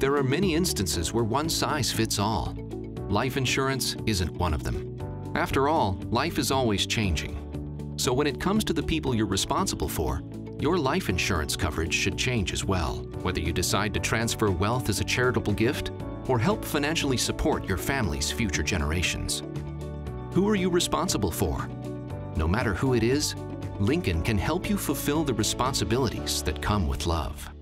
There are many instances where one size fits all. Life insurance isn't one of them. After all, life is always changing. So when it comes to the people you're responsible for, your life insurance coverage should change as well, whether you decide to transfer wealth as a charitable gift or help financially support your family's future generations. Who are you responsible for? No matter who it is, Lincoln can help you fulfill the responsibilities that come with love.